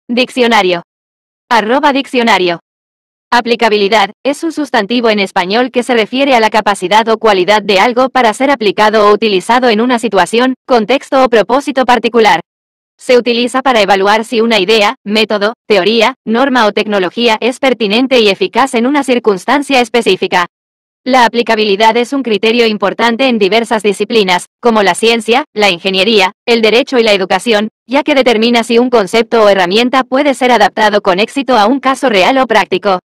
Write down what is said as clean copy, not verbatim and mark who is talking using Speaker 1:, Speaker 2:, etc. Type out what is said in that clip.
Speaker 1: Diccionario. @diccionario. Aplicabilidad, es un sustantivo en español que se refiere a la capacidad o cualidad de algo para ser aplicado o utilizado en una situación, contexto o propósito particular. Se utiliza para evaluar si una idea, método, teoría, norma o tecnología es pertinente y eficaz en una circunstancia específica. La aplicabilidad es un criterio importante en diversas disciplinas, como la ciencia, la ingeniería, el derecho y la educación, ya que determina si un concepto o herramienta puede ser adaptado con éxito a un caso real o práctico.